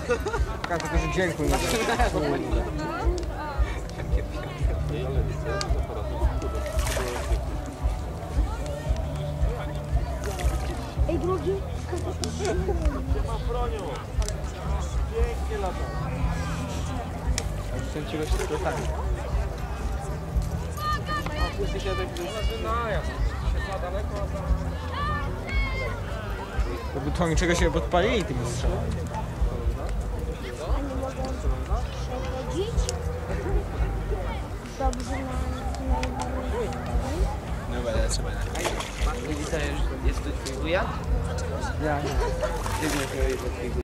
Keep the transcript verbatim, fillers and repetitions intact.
Tylko, że dźwięku nie ma. Ej, drogi. Ma bronią. Pięknie lata. Chcę czegoś z krokami. Puści się tak No jasne. Się daleko, a to oni czego się podpalili tymi strzałami. A nie mogą przechodzić? Dobrze na najbardziej. No będę trzeba na. Widzicie, jest tu twój wuja? Ja nie. Ty nie